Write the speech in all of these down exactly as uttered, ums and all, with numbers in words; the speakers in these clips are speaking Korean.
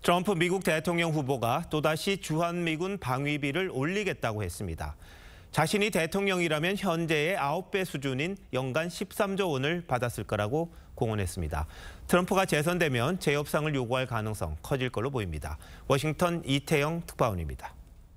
트럼프 미국 대통령 후보가 또다시 주한미군 방위비를 올리겠다고 했습니다. 자신이 대통령이라면 현재의 아홉 배 수준인 연간 십삼조 원을 받았을 거라고 공언했습니다. 트럼프가 재선되면 재협상을 요구할 가능성 커질 걸로 보입니다. 워싱턴 이태영 특파원입니다.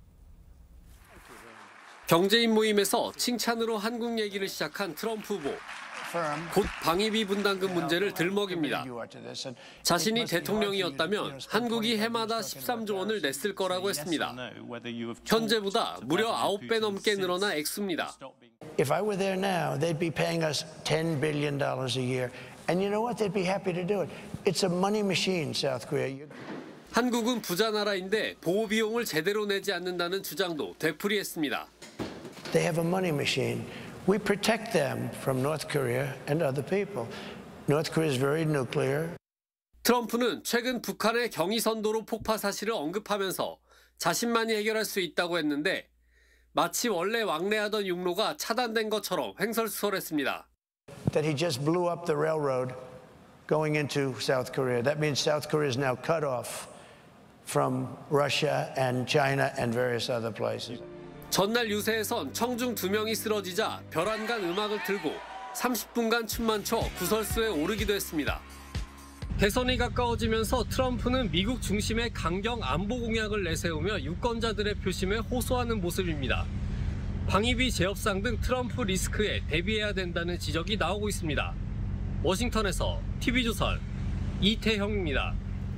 경제인 모임에서 칭찬으로 한국 얘기를 시작한 트럼프 후보. 곧 방위비 분담금 문제를 들먹입니다. 자신이 대통령이었다면 한국이 해마다 십삼조 원을 냈을 거라고 했습니다. 현재보다 무려 아홉 배 넘게 늘어난 액수입니다. If I were there now, they'd be paying us ten billion dollars a year. And you know what? They'd be happy to do it. It's a money machine, South Korea. 한국은 부자 나라인데 보호 비용을 제대로 내지 않는다는 주장도 되풀이했습니다. They have a money machine. We protect them from North Korea and other people. North Korea is very nuclear. 트럼프는 최근 북한의 경의선도로 폭파 사실을 언급하면서 자신만이 해결할 수 있다고 했는데 마치 원래 왕래하던 육로가 차단된 것처럼 횡설수설했습니다. That he just blew up the railroad going into South Korea. That means South Korea is now cut off from Russia and China and various other places. 전날 유세에선 청중 두 명이 쓰러지자 별안간 음악을 틀고 삼십 분간 춤만 춰 구설수에 오르기도 했습니다. 대선이 가까워지면서 트럼프는 미국 중심의 강경 안보 공약을 내세우며 유권자들의 표심에 호소하는 모습입니다. 방위비 재협상 등 트럼프 리스크에 대비해야 된다는 지적이 나오고 있습니다. 워싱턴에서 티비조선 이태형입니다.